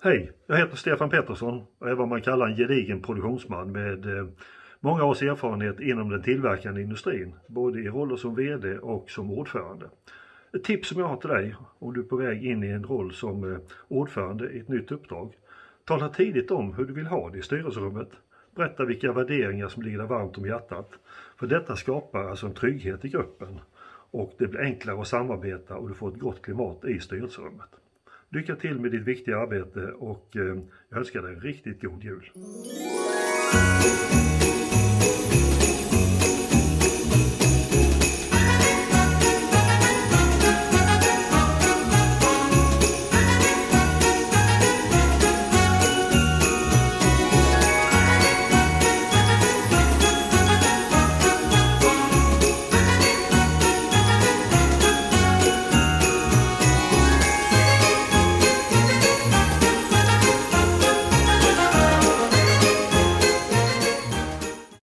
Hej, jag heter Stefan Pettersson och är vad man kallar en gedigen produktionsman med många års erfarenhet inom den tillverkande industrin, både i roller som vd och som ordförande. Ett tips som jag har till dig om du är på väg in i en roll som ordförande i ett nytt uppdrag. Tala tidigt om hur du vill ha det i styrelserummet. Berätta vilka värderingar som ligger där varmt om hjärtat. För detta skapar alltså en trygghet i gruppen och det blir enklare att samarbeta och du får ett gott klimat i styrelserummet. Lycka till med ditt viktiga arbete och jag önskar dig en riktigt god jul.